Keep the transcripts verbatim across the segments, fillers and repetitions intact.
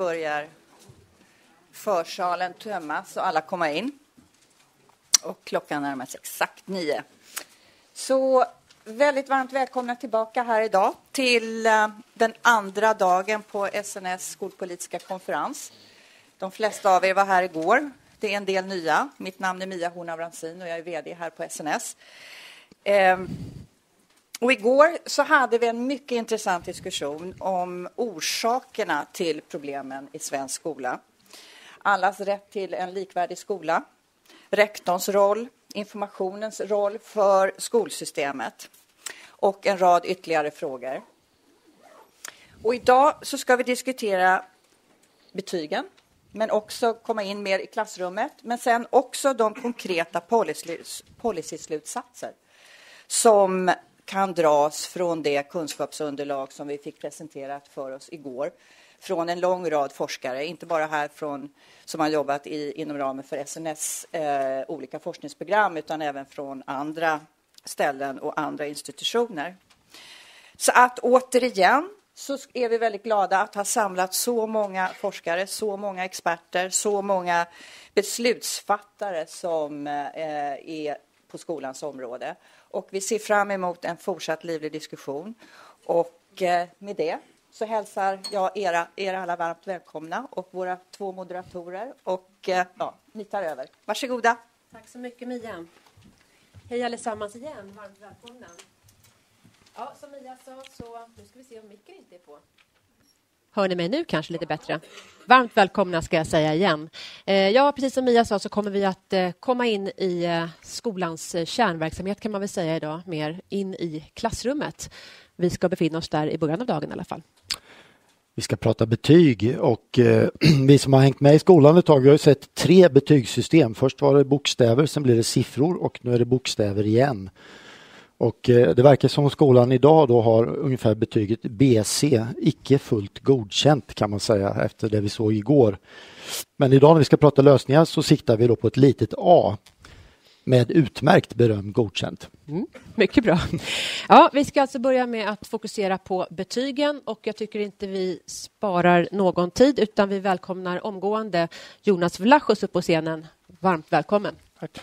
börjar försalen tömmas och alla komma in. Och klockan närmar sig exakt nio. Så väldigt varmt välkomna tillbaka här idag till den andra dagen på S N S skolpolitiska konferens. De flesta av er var här igår. Det är en del nya. Mitt namn är Mia Horn af Rantzien och jag är vd här på S N S. Ehm, och igår så hade vi en mycket intressant diskussion om orsakerna till problemen i svensk skola. Allas rätt till en likvärdig skola. Rektorns roll, informationens roll för skolsystemet och en rad ytterligare frågor. Och idag så ska vi diskutera betygen, men också komma in mer i klassrummet, men sen också de konkreta policyslutsatser som kan dras från det kunskapsunderlag som vi fick presenterat för oss igår från en lång rad forskare, inte bara här från som har jobbat i, inom ramen för S N S eh, olika forskningsprogram, utan även från andra ställen och andra institutioner. Så att återigen så är vi väldigt glada att ha samlat så många forskare, så många experter, så många beslutsfattare som eh, är på skolans område. Och vi ser fram emot en fortsatt livlig diskussion. Och eh, med det så hälsar jag era, er alla varmt välkomna och våra två moderatorer. Och eh, ja, ni tar över. Varsågoda. Tack så mycket, Mia. Hej allesammans igen. Varmt välkomna. Ja, som Mia sa så nu ska vi se om micken inte är på. Hör ni mig nu kanske lite bättre? Varmt välkomna ska jag säga igen. Eh, ja, precis som Mia sa så kommer vi att eh, komma in i eh, skolans eh, kärnverksamhet kan man väl säga idag. Mer in i klassrummet. Vi ska befinna oss där i början av dagen i alla fall. Vi ska prata betyg och eh, vi som har hängt med i skolan ett tag, vi har ju sett tre betygssystem. Först var det bokstäver, sen blev det siffror och nu är det bokstäver igen. Och eh, det verkar som skolan idag då har ungefär betyget B C, icke fullt godkänt kan man säga efter det vi såg igår. Men idag när vi ska prata lösningar så siktar vi då på ett litet A med utmärkt beröm godkänt. Mm, mycket bra. Ja, vi ska alltså börja med att fokusera på betygen och jag tycker inte vi sparar någon tid utan vi välkomnar omgående Jonas Vlachos upp på scenen. Varmt välkommen. Tack.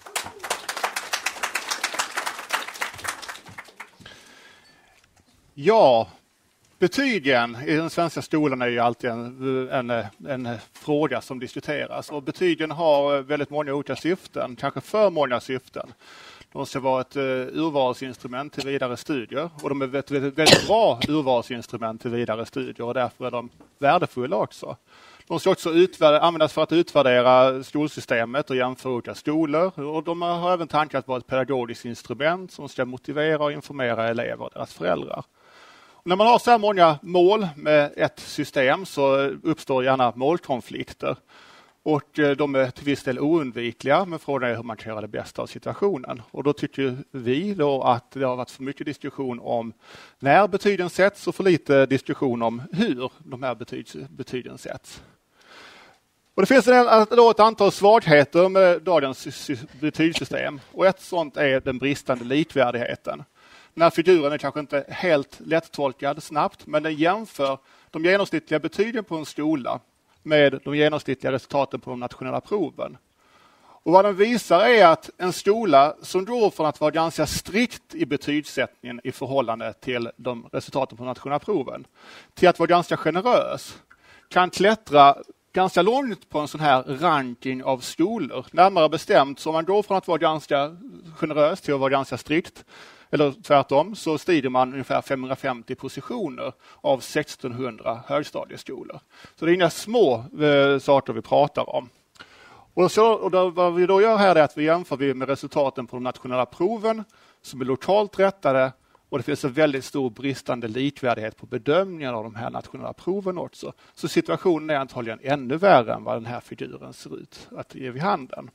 Ja, betygen i den svenska skolan är ju alltid en, en, en fråga som diskuteras. Och betygen har väldigt många olika syften, kanske för många syften. De ska vara ett uh, urvalsinstrument till vidare studier och de är ett väldigt, väldigt bra urvalsinstrument till vidare studier och därför är de värdefulla också. De ska också utvärda, användas för att utvärdera skolsystemet och jämföra olika skolor. Och de har även tanken att vara ett pedagogiskt instrument som ska motivera och informera elever och deras föräldrar. Och när man har så här många mål med ett system så uppstår gärna målkonflikter. Och de är till viss del oundvikliga, men frågan är hur man kan göra det bästa av situationen. Och då tycker vi då att det har varit för mycket diskussion om när betygen sätts och för lite diskussion om hur de här betygs, betygen sätts. Och det finns en, då ett antal svagheter med dagens betygssystem. Och ett sådant är den bristande likvärdigheten. Den här figuren är kanske inte helt lättolkad snabbt, men den jämför de genomsnittliga betygen på en skola med de genomsnittliga resultaten på de nationella proven. Och vad den visar är att en skola som går från att vara ganska strikt i betygssättningen i förhållande till de resultaten på de nationella proven till att vara ganska generös kan klättra ganska långt på en sån här ranking av skolor. Närmare bestämt, så om man går från att vara ganska generös till att vara ganska strikt, eller tvärtom, så stiger man ungefär femhundrafemtio positioner av sextonhundra högstadieskolor. Så det är inga små eh, saker vi pratar om. Och, så, och då, vad vi då gör här är att vi jämför vi med resultaten på de nationella proven som är lokalt rättade och det finns en väldigt stor bristande likvärdighet på bedömningen av de här nationella proven också. Så situationen är antagligen ännu värre än vad den här figuren ser ut att ge vid handen.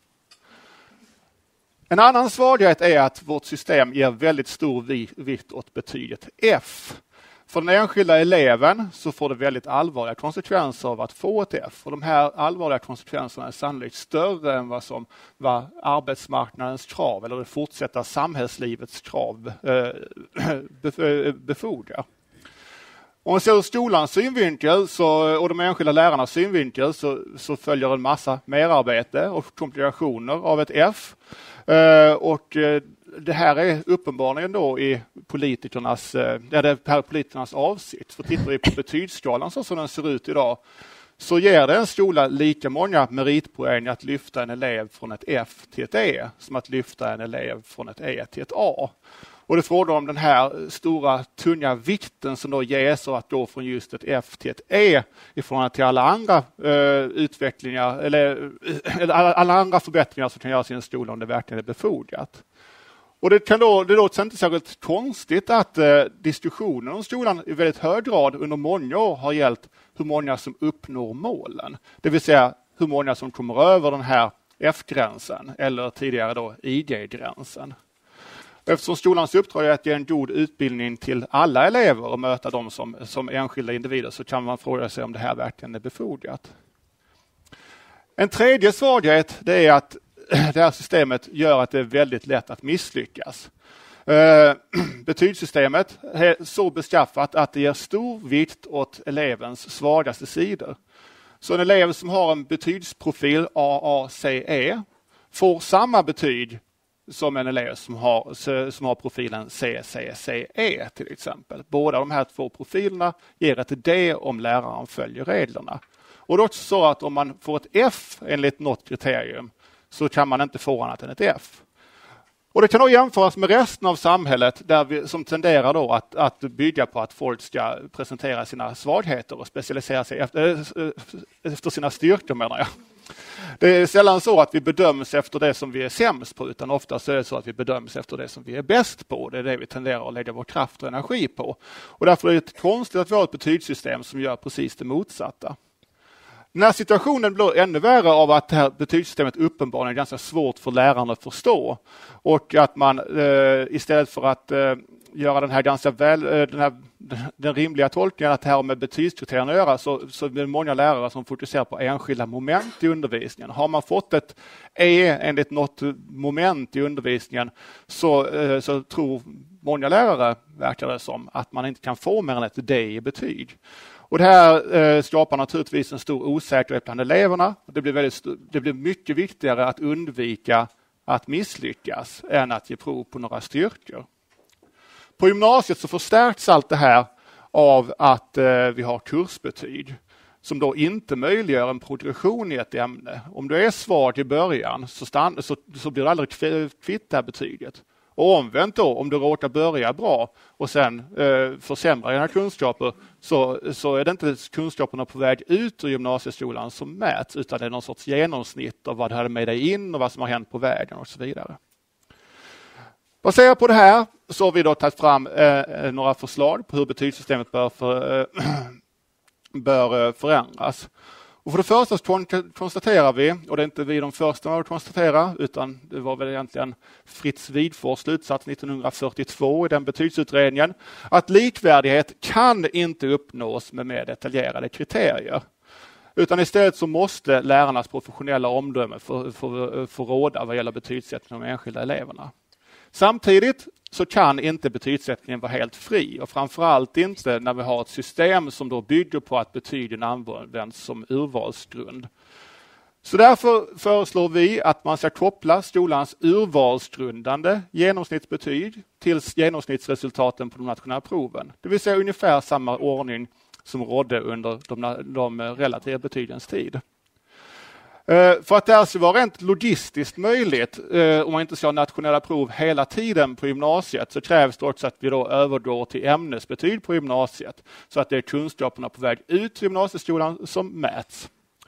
En annan svaghet är att vårt system ger väldigt stor vikt åt betyget F. För den enskilda eleven så får det väldigt allvarliga konsekvenser av att få ett F. Och de här allvarliga konsekvenserna är sannolikt större än vad som var arbetsmarknadens krav eller det fortsatta samhällslivets krav eh, befordrar. Om man ser ur skolans synvinkel så, och de enskilda lärarnas synvinkel så, så följer en massa merarbete och komplikationer av ett F. Eh, och eh, det här är uppenbarligen då i politikernas, eh, det är politikernas avsikt. För tittar vi på betygsskalan så som den ser ut idag så ger det en skola lika många meritpoäng att lyfta en elev från ett F till ett E som att lyfta en elev från ett E till ett A. Och det frågar om den här stora tunga vikten som då ges av att gå från just ett F till ett E i förhållande till alla andra eh, utvecklingar eller, eller alla, alla andra förbättringar som kan göras i en skola om det verkligen är befogat. Och det kan då, det låter inte särskilt konstigt att eh, diskussionen om skolan i väldigt hög grad under många år har gällt hur många som uppnår målen. Det vill säga hur många som kommer över den här F-gränsen eller tidigare då I G-gränsen. Eftersom skolans uppdrag är att ge en god utbildning till alla elever och möta dem som, som enskilda individer så kan man fråga sig om det här verkligen är befogat. En tredje svaghet det är att det här systemet gör att det är väldigt lätt att misslyckas. Eh, betygssystemet är så beskaffat att det ger stor vikt åt elevens svagaste sidor. Så en elev som har en betygsprofil A A C E får samma betyg som en elev som har, som har profilen C C C E till exempel. Båda de här två profilerna ger ett D om läraren följer reglerna. Och det är också så att om man får ett F enligt något kriterium så kan man inte få annat än ett F. Och det kan då jämföras med resten av samhället där vi, som tenderar då att, att bygga på att folk ska presentera sina svagheter och specialisera sig efter, efter sina styrkor menar jag. Det är sällan så att vi bedöms efter det som vi är sämst på utan ofta så är det så att vi bedöms efter det som vi är bäst på. Det är det vi tenderar att lägga vår kraft och energi på. Och därför är det konstigt att vi har ett betygssystem som gör precis det motsatta. Den här situationen blir ännu värre av att det här betygssystemet uppenbarligen är ganska svårt för lärarna att förstå. Och att man eh, istället för att eh, göra den här ganska väl, eh, den, här, den rimliga tolkningen att det här med betygskriterierna att göra så, så blir det många lärare som fokuserar på enskilda moment i undervisningen. Har man fått ett E enligt något moment i undervisningen så, eh, så tror många lärare, verkar det som, att man inte kan få mer än ett D i betyg. Och det här eh, skapar naturligtvis en stor osäkerhet bland eleverna. Det blir, väldigt st- det blir mycket viktigare att undvika att misslyckas än att ge prov på några styrkor. På gymnasiet så förstärks allt det här av att eh, vi har kursbetyg som då inte möjliggör en progression i ett ämne. Om du är svag i början så, stann- så, så blir du aldrig kvitt det här betyget. Och omvänt då, om du råkar börja bra och sen eh, försämrar dina kunskaper så, så är det inte kunskaperna på väg ut ur gymnasieskolan som mäts utan det är någon sorts genomsnitt av vad du hade med dig in och vad som har hänt på vägen och så vidare. Baserat på det här så har vi då tagit fram eh, några förslag på hur betygssystemet bör, för, eh, bör förändras. Och för det första konstaterar vi, och det är inte vi de första att konstatera utan det var väl egentligen Fritz Widfors slutsats nittonhundrafyrtiotvå i den betygsutredningen, att likvärdighet kan inte uppnås med mer detaljerade kriterier. Utan istället så måste lärarnas professionella omdöme få, få, få råda vad gäller betygssättning av de enskilda eleverna. Samtidigt så kan inte betygssättningen vara helt fri och framförallt inte när vi har ett system som då bygger på att betygen används som urvalsgrund. Så därför föreslår vi att man ska koppla skolans urvalsgrundande genomsnittsbetyg till genomsnittsresultaten på de nationella proven. Det vill säga ungefär samma ordning som rådde under de, de relativa betygens tid. För att det här ska vara rent logistiskt möjligt, om man inte ska ha nationella prov hela tiden på gymnasiet, så krävs det också att vi då övergår till ämnesbetyg på gymnasiet. Så att det är kunskaperna på väg ut till gymnasieskolan som mäts.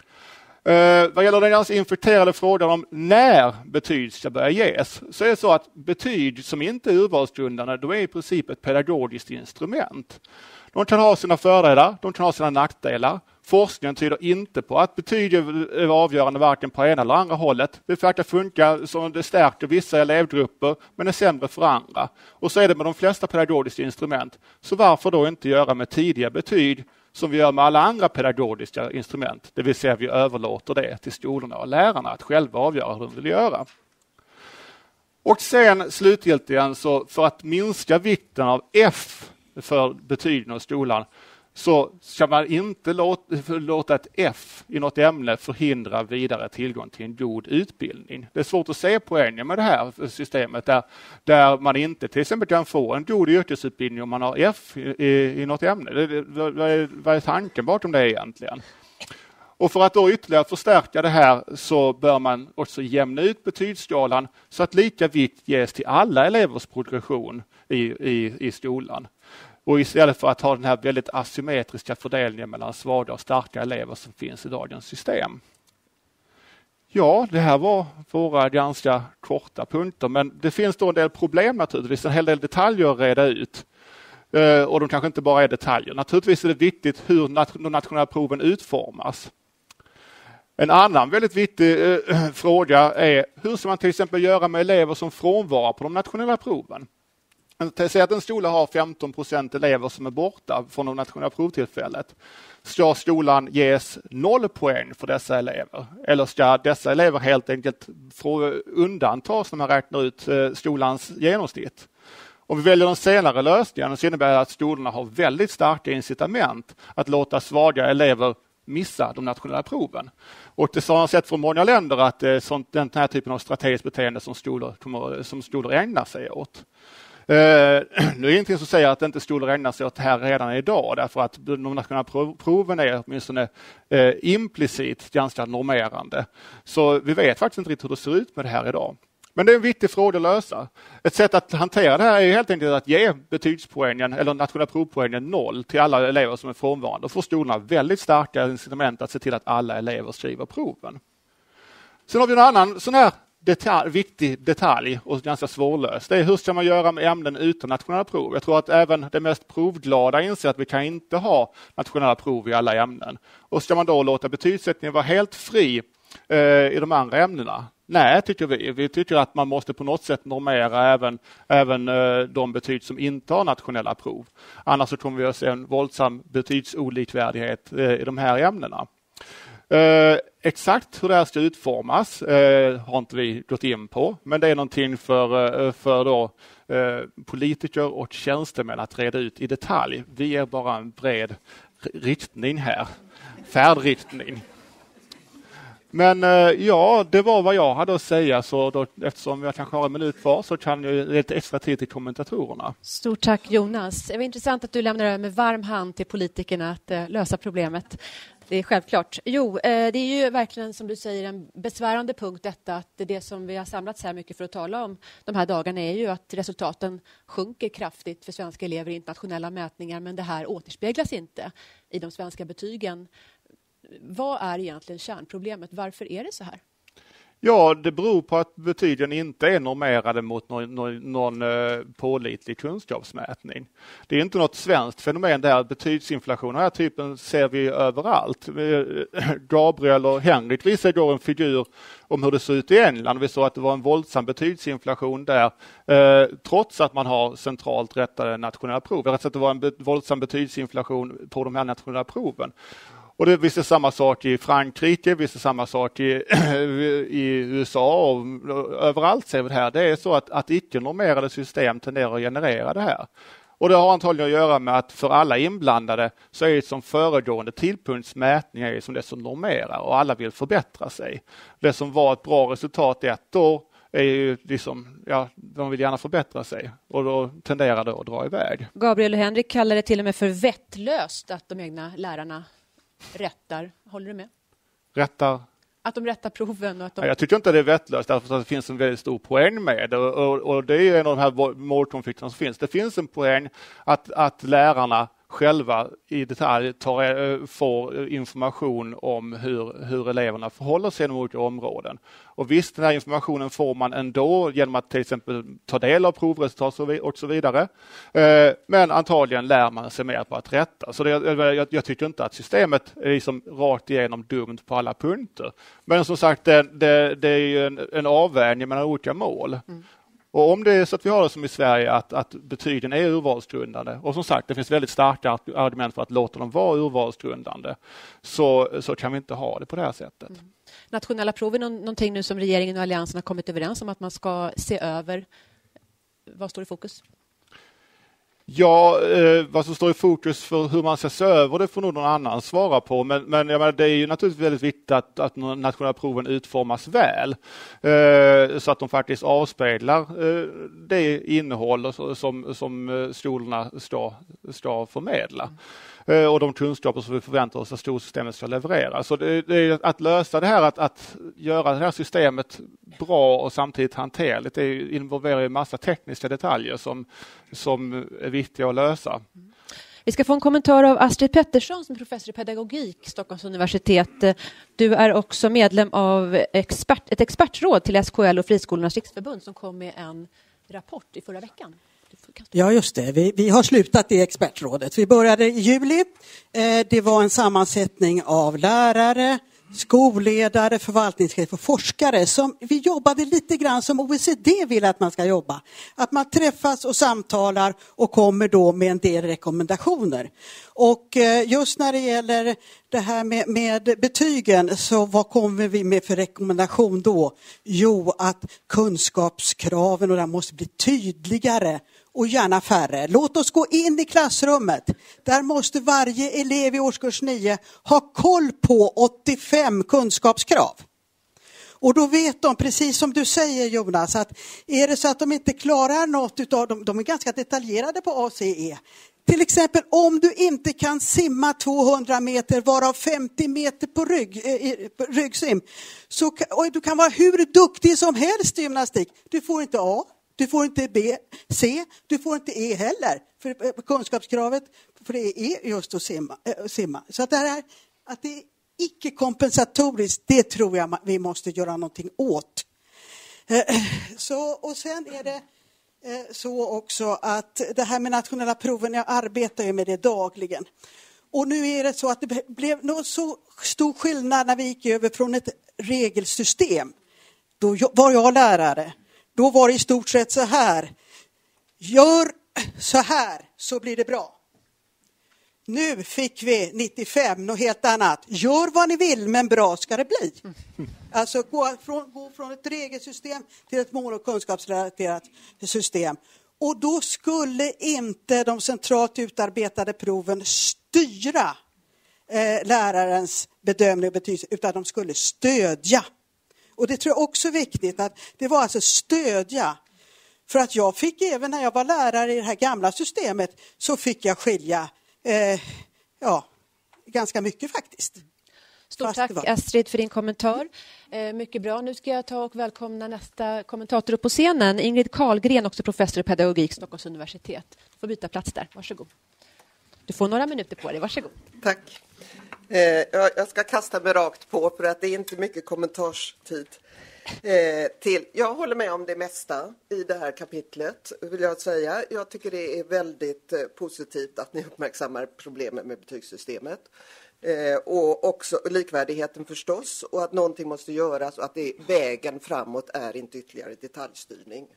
Vad gäller den ganska infekterade frågan om när betyg ska börja ges, så är det så att betyg som inte är urvalsgrundande, då är i princip ett pedagogiskt instrument. De kan ha sina fördelar, de kan ha sina nackdelar. Forskningen tyder inte på att betyg är avgörande varken på ena eller andra hållet. Det verkar funka som det stärker vissa elevgrupper men är sämre för andra. Och så är det med de flesta pedagogiska instrument. Så varför då inte göra med tidiga betyg som vi gör med alla andra pedagogiska instrument? Det vill säga vi överlåter det till skolorna och lärarna att själva avgöra hur de vill göra. Och sen slutgiltigen så för att minska vikten av F för betygen och skolan så ska man inte låta, låta ett F i något ämne förhindra vidare tillgång till en god utbildning. Det är svårt att se poängen med det här systemet där, där man inte till exempel kan få en god yrkesutbildning om man har F i, i, i något ämne. Det, det, vad, är, vad är tanken bakom det egentligen? Och för att då ytterligare förstärka det här så bör man också jämna ut betygsskalan så att lika vikt ges till alla elevers progression i, i, i skolan. Och istället för att ha den här väldigt asymmetriska fördelningen mellan svaga och starka elever som finns i dagens system. Ja, det här var våra ganska korta punkter, men det finns då en del problem naturligtvis, en hel del detaljer att reda ut. Uh, och de kanske inte bara är detaljer. Naturligtvis är det viktigt hur nat- de nationella proven utformas. En annan väldigt viktig uh, fråga är hur ska man till exempel göra med elever som frånvarar på de nationella proven? Säg att en skola har femton procent elever som är borta från de nationella provtillfället. Ska skolan ges noll poäng för dessa elever? Eller ska dessa elever helt enkelt undantas när man räknar ut uh, skolans genomsnitt? Om vi väljer den senare lösningen så innebär det att skolorna har väldigt starka incitament att låta svaga elever missa de nationella proven. Och det har man sett från många länder att det är sånt, den här typen av strategiskt beteende som skolor, som skolor ägnar sig åt. Uh, nu är det ingenting som säger att inte skolor ägnar sig åt det här redan idag, därför att de nationella proven är åtminstone uh, implicit ganska normerande. Så vi vet faktiskt inte riktigt hur det ser ut med det här idag. Men det är en viktig fråga att lösa. Ett sätt att hantera det här är helt enkelt att ge betygspoängen eller nationella provpoängen noll till alla elever som är frånvarande. Då får skolorna väldigt starka incitament att se till att alla elever skriver proven. Sen har vi en annan sån här detalj, viktig detalj och ganska svårlöst. Det är hur ska man göra med ämnen utan nationella prov? Jag tror att även det mest provglada inser att vi kan inte ha nationella prov i alla ämnen. Och ska man då låta betygssättningen vara helt fri eh, i de andra ämnena? Nej, tycker vi. Vi tycker att man måste på något sätt normera även, även eh, de betyg som inte har nationella prov. Annars så kommer vi att se en våldsam betygsolikvärdighet eh, i de här ämnena. Eh, exakt hur det här ska utformas eh, har inte vi gått in på, men det är någonting för, eh, för då, eh, politiker och tjänstemän att reda ut i detalj. Vi är bara en bred riktning här, färdriktning. Men ja, det var vad jag hade att säga, så då, eftersom jag kanske har en minut kvar så kan jag lite extra tid till kommentatorerna. Stort tack Jonas. Det var intressant att du lämnar över med varm hand till politikerna att uh, lösa problemet. Det är självklart. Jo, uh, det är ju verkligen som du säger en besvärande punkt detta, att det som vi har samlats här mycket för att tala om de här dagarna är ju att resultaten sjunker kraftigt för svenska elever i internationella mätningar, men det här återspeglas inte i de svenska betygen. Vad är egentligen kärnproblemet? Varför är det så här? Ja, det beror på att betygen inte är normerade mot någon, någon, någon uh, pålitlig kunskapsmätning. Det är inte något svenskt fenomen där betygsinflation. Den här typen ser vi överallt. Gabriel och Henrik visade igår en figur om hur det ser ut i England. Vi såg att det var en våldsam betygsinflation där, uh, trots att man har centralt rättade nationella prov. Jag har att det var en be- våldsam betygsinflation på de här nationella proven. Och det visste samma sak i Frankrike, visste samma sak i, i U S A och, och överallt ser vi det här. Det är så att, att icke-normerade system tenderar att generera det här. Och det har antagligen att göra med att för alla inblandade så är det som föregående tidpunktsmätning är som det som normerar och alla vill förbättra sig. Det som var ett bra resultat ett år är ju liksom, ja, de vill gärna förbättra sig och då tenderar det att dra iväg. Gabriel och Henrik kallar det till och med för vettlöst att de egna lärarna rättar. Håller du med? Rättar? Att de rättar proven. Och att de... Jag tycker inte det är vettlöst därför att det finns en väldigt stor poäng med det. Och, och, och det är en av de här målkonflikterna som finns. Det finns en poäng att, att lärarna själva i detalj tar, får information om hur, hur eleverna förhåller sig inom olika områden. Och visst, den här informationen får man ändå genom att till exempel ta del av provresultat och så vidare. Men antagligen lär man sig mer på att rätta. Så det, jag, jag tycker inte att systemet är liksom rakt igenom dumt på alla punkter. Men som sagt, det, det, det är ju en, en avvägning mellan olika mål. Mm. Och om det är så att vi har det som i Sverige att, att betygen är urvalsgrundande och som sagt det finns väldigt starka argument för att låta dem vara urvalsgrundande så, så kan vi inte ha det på det här sättet. Mm. Nationella prov är någonting nu som regeringen och alliansen har kommit överens om att man ska se över. Vad står i fokus? Ja, eh, vad som står i fokus för hur man ska se över det får nog någon annan svara på. Men, men jag menar, det är ju naturligtvis väldigt viktigt att, att nationella proven utformas väl. Eh, så att de faktiskt avspeglar eh, det innehåll som, som skolorna ska, ska förmedla. Eh, och de kunskaper som vi förväntar oss att skolsystemet ska leverera. Så det, det är att lösa det här, att, att göra det här systemet bra och samtidigt hanterligt. Det involverar en massa tekniska detaljer som, som är viktiga att lösa. Vi ska få en kommentar av Astrid Pettersson som är professor i pedagogik, Stockholms universitet. Du är också medlem av expert, ett expertråd till S K L och Friskolornas riksförbund som kom med en rapport i förra veckan. Ja, just det. Vi, vi har slutat i expertrådet. Vi började i juli. Eh, det var en sammansättning av lärare, skolledare, förvaltningschef och forskare som vi jobbade lite grann som O E C D vill att man ska jobba. Att man träffas och samtalar och kommer då med en del rekommendationer. Och eh, just när det gäller det här med, med betygen, så vad kommer vi med för rekommendation då? Jo, att kunskapskraven och det måste bli tydligare och gärna färre. Låt oss gå in i klassrummet. Där måste varje elev i årskurs nio ha koll på åttiofem kunskapskrav. Och då vet de, precis som du säger Jonas, att är det så att de inte klarar något utav dem, de är ganska detaljerade på A C E. Till exempel om du inte kan simma tvåhundra meter varav femtio meter på, rygg, eh, på ryggsim. Så, och du kan vara hur duktig som helst i gymnastik. Du får inte A. Du får inte B, C, du får inte E heller. För kunskapskravet för det är just att simma. Äh, simma. Så att det här att det är icke-kompensatoriskt, det tror jag vi måste göra någonting åt. Äh, så, och sen är det äh, så också att det här med nationella proven, jag arbetar ju med det dagligen. Och nu är det så att det blev något så stor skillnad när vi gick över från ett regelsystem. Då var jag lärare. Då var det i stort sett så här. Gör så här så blir det bra. Nu fick vi nittiofem något helt annat. Gör vad ni vill men bra ska det bli. Alltså gå från, gå från ett regelsystem till ett mål- och kunskapsrelaterat system. Och då skulle inte de centralt utarbetade proven styra eh, lärarens bedömning och betyg, utan de skulle stödja. Och det tror jag också är viktigt, att det var alltså stödja. För att jag fick, även när jag var lärare i det här gamla systemet, så fick jag skilja eh, ja, ganska mycket faktiskt. Stort tack var... Astrid för din kommentar. Eh, mycket bra. Nu ska jag ta och välkomna nästa kommentator upp på scenen. Ingrid Karlgren, också professor i pedagogik, Stockholms universitet. Du får byta plats där. Varsågod. Du får några minuter på dig. Varsågod. Tack. Eh, jag ska kasta mig rakt på för att det är inte mycket kommentarstid. Eh, till. Jag håller med om det mesta i det här kapitlet, vill jag säga. Jag tycker det är väldigt eh, positivt att ni uppmärksammar problemen med betygssystemet. Eh, och också likvärdigheten förstås, och att någonting måste göras och att det, vägen framåt är inte ytterligare detaljstyrning.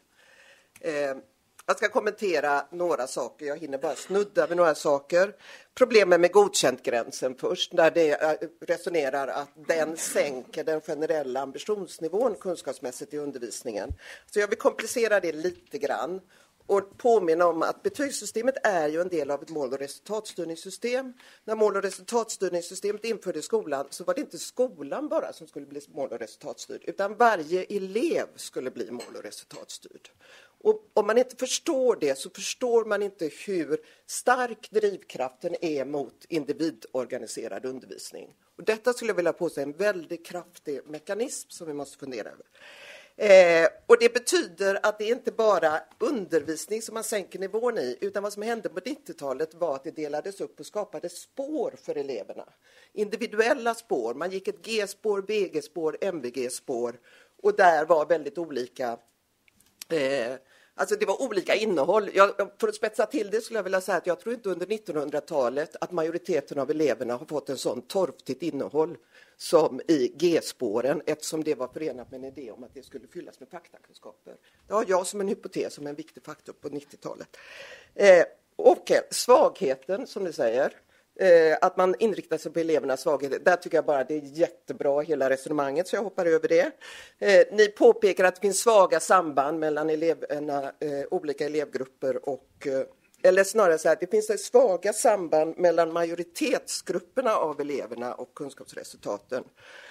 Eh, Jag ska kommentera några saker. Jag hinner bara snudda vid några saker. Problemen med godkänt-gränsen först. Där det resonerar att den sänker den generella ambitionsnivån kunskapsmässigt i undervisningen. Så jag vill komplicera det lite grann. Och påminna om att betygssystemet är ju en del av ett mål- och resultatstyrningssystem. När mål- och resultatstyrningssystemet infördes i skolan så var det inte skolan bara som skulle bli mål- och resultatstyrd. Utan varje elev skulle bli mål- och resultatstyrd. Och om man inte förstår det så förstår man inte hur stark drivkraften är mot individorganiserad undervisning. Och detta skulle jag vilja påstå är en väldigt kraftig mekanism som vi måste fundera över. Eh, och det betyder att det inte bara undervisning som man sänker nivån i, utan vad som hände på nittiotalet var att det delades upp och skapade spår för eleverna. Individuella spår, man gick ett G-spår, B G-spår, M V G-spår, och där var väldigt olika eh, Alltså det var olika innehåll. Jag, för att spetsa till det skulle jag vilja säga att jag tror inte under nittonhundratalet att majoriteten av eleverna har fått en sån torftigt innehåll som i G-spåren, eftersom det var förenat med en idé om att det skulle fyllas med faktakunskaper. Det har jag som en hypotes, som en viktig faktor på nittiotalet. Eh, och svagheten, som du säger, eh, att man inriktar sig på elevernas svaghet, där tycker jag bara det är jättebra hela resonemanget, så jag hoppar över det. Eh, ni påpekar att det finns svaga samband mellan eleverna, eh, olika elevgrupper och eller snarare så här, det finns ett svaga samband mellan majoritetsgrupperna av eleverna och kunskapsresultaten.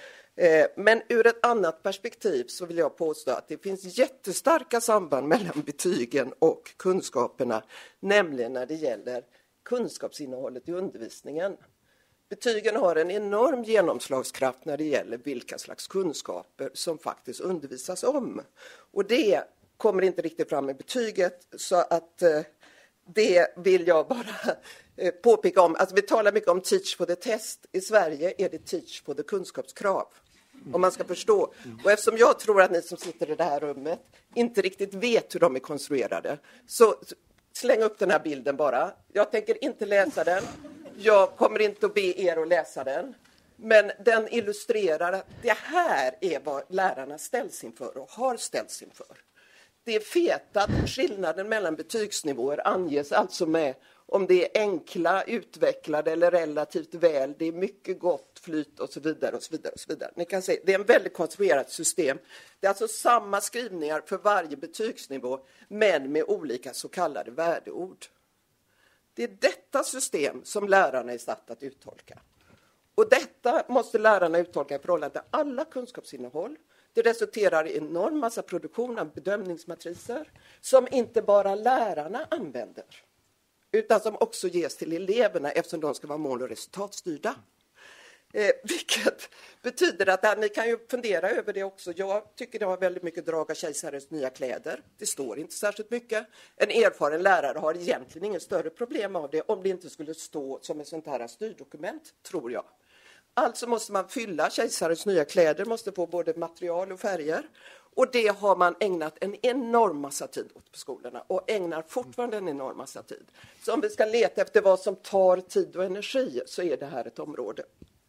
Men ur ett annat perspektiv så vill jag påstå att det finns jättestarka samband mellan betygen och kunskaperna, nämligen när det gäller kunskapsinnehållet i undervisningen. Betygen har en enorm genomslagskraft när det gäller vilka slags kunskaper som faktiskt undervisas om. Och det kommer inte riktigt fram med betyget, så att eh, det vill jag bara eh, påpeka om. Alltså vi talar mycket om teach for the test. I Sverige är det teach for the kunskapskrav. Om man ska förstå. Och eftersom jag tror att ni som sitter i det här rummet inte riktigt vet hur de är konstruerade, så släng upp den här bilden bara. Jag tänker inte läsa den. Jag kommer inte att be er att läsa den. Men den illustrerar att det här är vad lärarna ställs inför och har ställts inför. Det är fetat. Skillnaden mellan betygsnivåer anges alltså med om det är enkla, utvecklade eller relativt väl. Det är mycket gott flyt och så vidare och så vidare och så vidare. Ni kan se, det är en väldigt konstruerat system. Det är alltså samma skrivningar för varje betygsnivå, men med olika så kallade värdeord. Det är detta system som lärarna är satt att uttolka. Och detta måste lärarna uttolka i förhållande till alla kunskapsinnehåll. Det resulterar i en enorm massa produktion av bedömningsmatriser som inte bara lärarna använder, utan som också ges till eleverna eftersom de ska vara mål- och resultatstyrda. Eh, vilket betyder att ja, ni kan ju fundera över det också. Jag tycker det har väldigt mycket drag av Kejsarens nya kläder. Det står inte särskilt mycket. En erfaren lärare har egentligen ingen större problem av det om det inte skulle stå som ett sånt här styrdokument, tror jag. Alltså måste man fylla Kejsarens nya kläder, måste få både material och färger. Och det har man ägnat en enorm massa tid åt på skolorna och ägnar fortfarande en enorm massa tid. Så om vi ska leta efter vad som tar tid och energi så är det här ett område.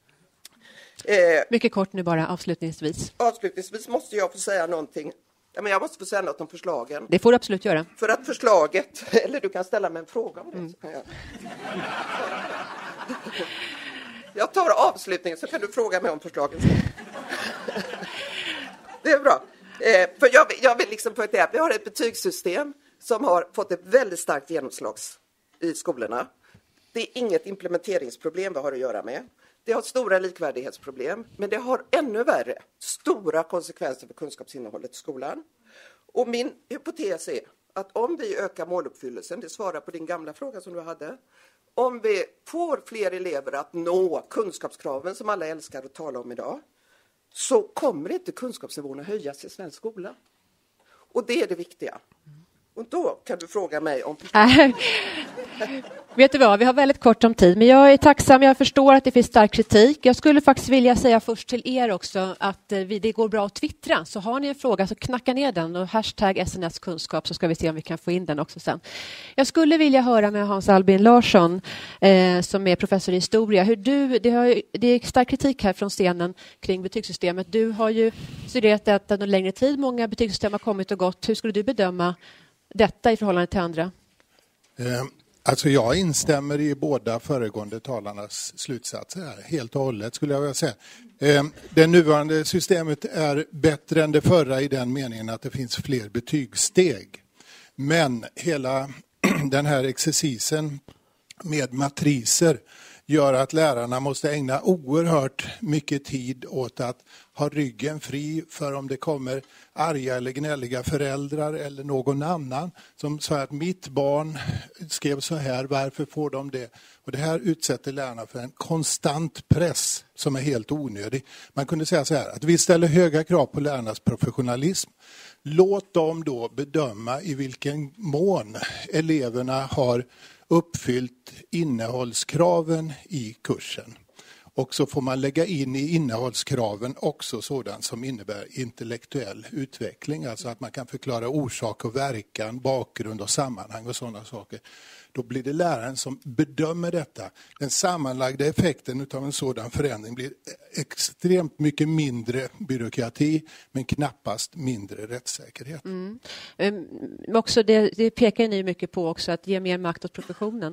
Eh, Mycket kort nu bara avslutningsvis. Avslutningsvis måste jag få säga någonting. Ja, men jag måste få säga något om förslagen. Det får du absolut göra. För att förslaget, eller du kan ställa mig en fråga om det. Mm. Så kan jag. Jag tar avslutningen så kan du fråga mig om förslagen. Det är bra. Eh, för jag, jag vill liksom poängtera att vi har ett betygssystem som har fått ett väldigt starkt genomslag i skolorna. Det är inget implementeringsproblem vi har att göra med. Det har stora likvärdighetsproblem, men det har ännu värre stora konsekvenser för kunskapsinnehållet i skolan. Och min hypotes är att om vi ökar måluppfyllelsen, det svarar på din gamla fråga som du hade, om vi får fler elever att nå kunskapskraven som alla älskar att tala om idag, så kommer inte kunskapsnivån att höjas i svensk skola. Och det är det viktiga. Och då kan du fråga mig om... Vet du vad, vi har väldigt kort om tid, men jag är tacksam, jag förstår att det finns stark kritik. Jag skulle faktiskt vilja säga först till er också att vi, det går bra att twittra. Så har ni en fråga så knacka ner den och hashtag S N S kunskap så ska vi se om vi kan få in den också sen. Jag skulle vilja höra med Hans Albin Larsson eh, som är professor i historia. Hur du, det, har, det är stark kritik här från scenen kring betygssystemet. Du har ju studerat detta under längre tid, många betygssystem har kommit och gått. Hur skulle du bedöma detta i förhållande till andra? Eh. Alltså jag instämmer i båda föregående talarnas slutsatser här, helt och hållet skulle jag vilja säga. Det nuvarande systemet är bättre än det förra i den meningen att det finns fler betygssteg. Men hela den här exercisen med matriser gör att lärarna måste ägna oerhört mycket tid åt att ha ryggen fri för om det kommer arga eller gnälliga föräldrar eller någon annan som säger att mitt barn skrev så här, varför får de det? Och det här utsätter lärarna för en konstant press som är helt onödig. Man kunde säga så här, att vi ställer höga krav på lärarnas professionalism. Låt dem då bedöma i vilken mån eleverna har uppfyllt innehållskraven i kursen. Och så får man lägga in i innehållskraven också sådant som innebär intellektuell utveckling. Alltså att man kan förklara orsak och verkan, bakgrund och sammanhang och sådana saker. Då blir det läraren som bedömer detta. Den sammanlagda effekten av en sådan förändring blir extremt mycket mindre byråkrati men knappast mindre rättssäkerhet. Mm. Um, också det, det pekar ni mycket på också, att ge mer makt åt professionen.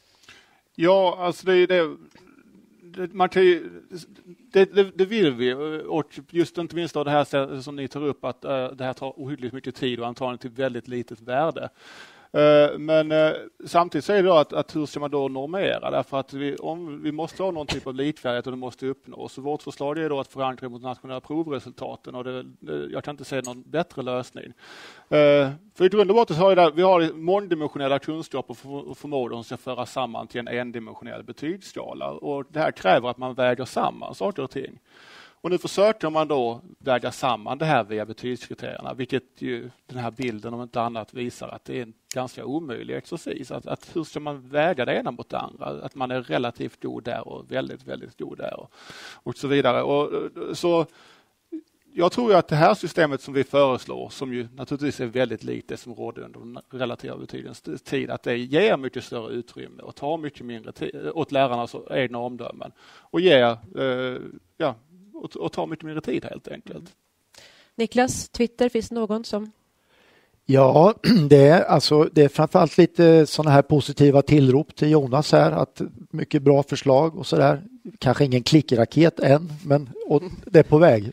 Ja, alltså det är det... Man kan ju, det, det, det vill vi, och just inte minst av det här som ni tar upp, att uh, det här tar ohyggligt mycket tid och antagligen till väldigt litet värde. Men samtidigt så är det då att, att hur ska man då normera? Därför att vi, om, vi måste ha någon typ av likvärdighet och det måste uppnås. Så vårt förslag är då att förankra mot nationella provresultaten och det, det, jag kan inte se någon bättre lösning. För i grund och botten så har vi, där, vi har mångdimensionella kunskaper och förmågor som ska föras samman till en endimensionell betygsskala. Och det här kräver att man väger samman saker och ting. Och nu försöker man då väga samman det här via betygskriterierna, vilket ju den här bilden om inte annat visar att det är en ganska omöjlig exercis. Att, att hur ska man väga det ena mot det andra? Att man är relativt god där och väldigt, väldigt god där och, och så vidare. Och, så jag tror att det här systemet som vi föreslår, som ju naturligtvis är väldigt likt det som rådde under den relativa betygens tid, att det ger mycket större utrymme och tar mycket mindre tid åt lärarnas egna omdömen och ger, eh, ja, och, och tar mycket mindre tid helt enkelt. Mm. Niklas, Twitter, finns det någon som... Ja, det är, alltså, det är framförallt lite sådana här positiva tillrop till Jonas här, att mycket bra förslag och sådär. Kanske ingen klickraket än, men och det är på väg.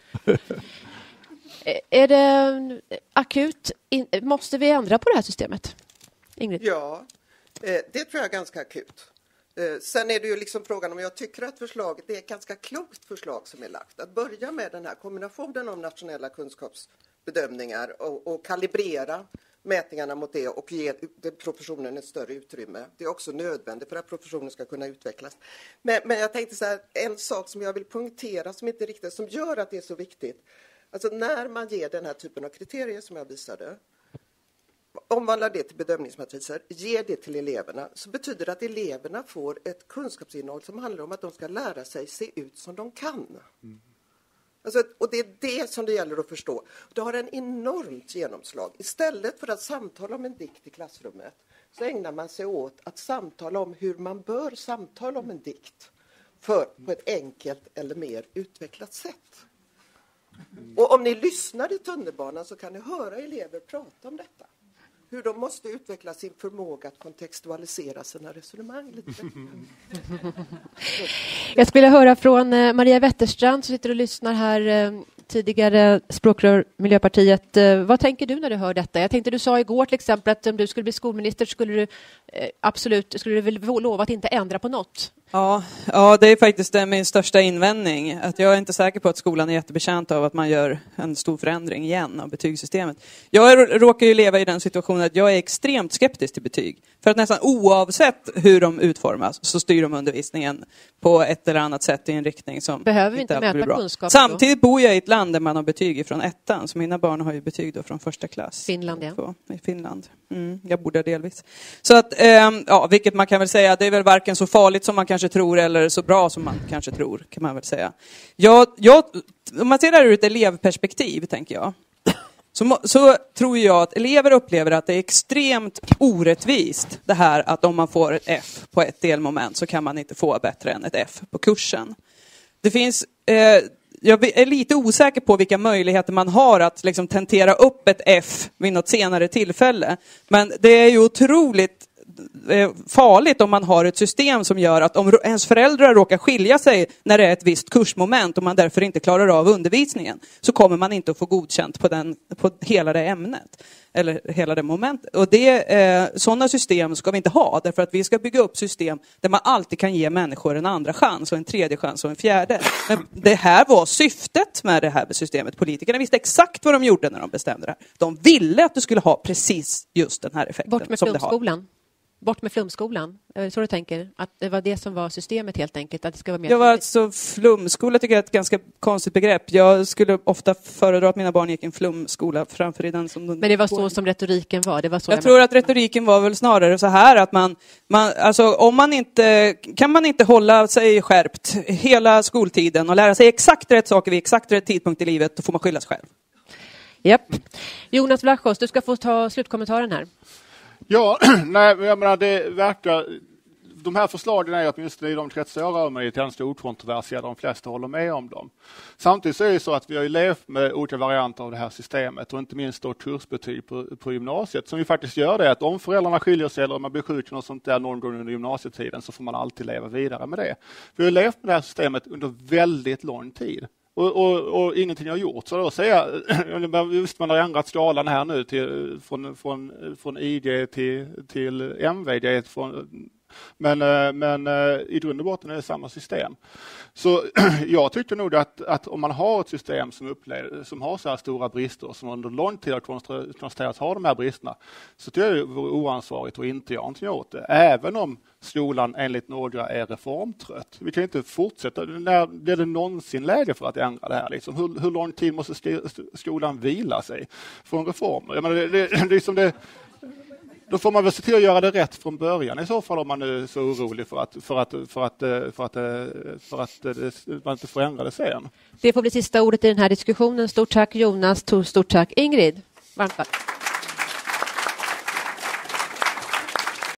Är det akut? Måste vi ändra på det här systemet? Ingrid? Ja, det tror jag är ganska akut. Sen är det ju liksom frågan om jag tycker att förslaget är ett ganska klokt förslag som är lagt. Att börja med den här kombinationen av nationella kunskapsbedömningar och, och kalibrera mätningarna mot det och ge professionen ett större utrymme. Det är också nödvändigt för att professionen ska kunna utvecklas. Men, men jag tänkte så här, en sak som jag vill punktera som inte riktigt, som gör att det är så viktigt. Alltså när man ger den här typen av kriterier som jag visade, omvandlar det till bedömningsmatriser, ger det till eleverna, så betyder det att eleverna får ett kunskapsinnehåll som handlar om att de ska lära sig se ut som de kan. Mm. Alltså, och det är det som det gäller att förstå. Det har en enormt genomslag. Istället för att samtala om en dikt i klassrummet så ägnar man sig åt att samtala om hur man bör samtala om en dikt för, på ett enkelt eller mer utvecklat sätt. Mm. Och om ni lyssnar i tunnelbanan så kan ni höra elever prata om detta. Hur de måste utveckla sin förmåga att kontextualisera sina resonemang lite. Jag skulle höra från Maria Wetterstrand som sitter och lyssnar här, tidigare språkrör Miljöpartiet. Vad tänker du när du hör detta? Jag tänkte du sa igår till exempel att om du skulle bli skolminister skulle du absolut skulle du väl lova att inte ändra på något. Ja, ja, det är faktiskt min största invändning. Att jag är inte säker på att skolan är jättebetjänt av att man gör en stor förändring igen av betygssystemet. Jag råkar ju leva i den situationen att jag är extremt skeptisk till betyg. För att nästan oavsett hur de utformas så styr de undervisningen på ett eller annat sätt i en riktning som behöver vi inte inte mäta kunskap. Samtidigt bor jag i ett land där man har betyg från ettan. Så mina barn har ju betyg då från första klass. Finland, ja. Två, I Finland. Mm, jag bor där delvis. Så att, ähm, ja, vilket man kan väl säga, det är väl varken så farligt som man kanske tror eller så bra som man kanske tror, kan man väl säga. Jag, jag, om man ser det här ur ett elevperspektiv, tänker jag, så, så tror jag att elever upplever att det är extremt orättvist det här att om man får ett F på ett delmoment så kan man inte få bättre än ett F på kursen. Det finns... Eh, Jag är lite osäker på vilka möjligheter man har att liksom tentera upp ett F vid något senare tillfälle. Men det är ju otroligt farligt om man har ett system som gör att om ens föräldrar råkar skilja sig när det är ett visst kursmoment och man därför inte klarar av undervisningen, så kommer man inte att få godkänt på, den, på hela det ämnet eller hela det momentet. Och det, eh, sådana system ska vi inte ha, därför att vi ska bygga upp system där man alltid kan ge människor en andra chans och en tredje chans och en fjärde. Men det här var syftet med det här systemet. Politikerna visste exakt vad de gjorde när de bestämde det här. De ville att du skulle ha precis just den här effekten. Bort med som det har. flumskolan. Bort med flumskolan. Så du tänker att det var det som var systemet helt enkelt, att det ska vara mer. Jag var alltså flumskola tycker jag är ett ganska konstigt begrepp. Jag skulle ofta föredra att mina barn gick i en flumskola framför i den som de. Men det var så som retoriken var. Det var så jag, jag tror att retoriken var väl snarare så här att man, man alltså om man inte kan man inte hålla sig skärpt hela skoltiden och lära sig exakt rätt saker vid exakt rätt tidpunkt i livet, då får man skylla sig själv. Japp. Jonas Vlachos, du ska få ta slutkommentaren här. Ja, nej, jag menar det verkar, de här förslagen är åtminstone i de kretsar jag rör mig i ganska okontroversiella, de flesta håller med om dem. Samtidigt så är det så att vi har ju levt med olika varianter av det här systemet och inte minst då kursbetyg på, på gymnasiet som ju faktiskt gör det att om föräldrarna skiljer sig eller om man blir sjuk och sånt där någon gång under gymnasietiden så får man alltid leva vidare med det. Vi har levt med det här systemet under väldigt lång tid. Och, och, och ingenting har gjort. Så då säger jag, just man har ändrat skalan här nu till, från, från, från I G till, till M V D. Från, men, men i grund och botten är det samma system. Så jag tycker nog att, att om man har ett system som, upplever, som har så här stora brister, som under lång tid har konstaterats ha de här bristerna, så tycker jag det vore oansvarigt att inte göra någonting åt det. Även om skolan enligt några är reformtrött. Vi kan inte fortsätta. När blir det någonsin läge för att ändra det här? Liksom? Hur, hur lång tid måste skolan vila sig från reformer? Jag menar, det, det, det, liksom det, då får man väl se till att göra det rätt från början i så fall, om man nu är så orolig för att, för att, för att, för att, för att, för att man inte får ändra det sen. Det får bli sista ordet i den här diskussionen. Stort tack Jonas, stort tack Ingrid. Varmt tack.